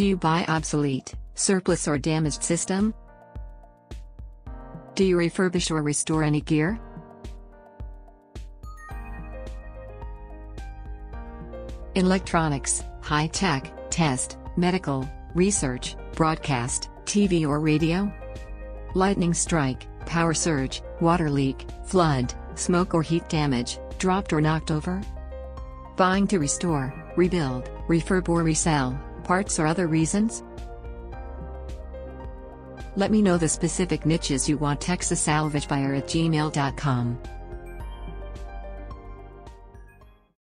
Do you buy obsolete, surplus or damaged system? Do you refurbish or restore any gear? Electronics, high-tech, test, medical, research, broadcast, TV or radio? Lightning strike, power surge, water leak, flood, smoke or heat damage, dropped or knocked over? Buying to restore, rebuild, refurb or resell, parts or other reasons? Let me know the specific niches you want. texassalvagebuyer@gmail.com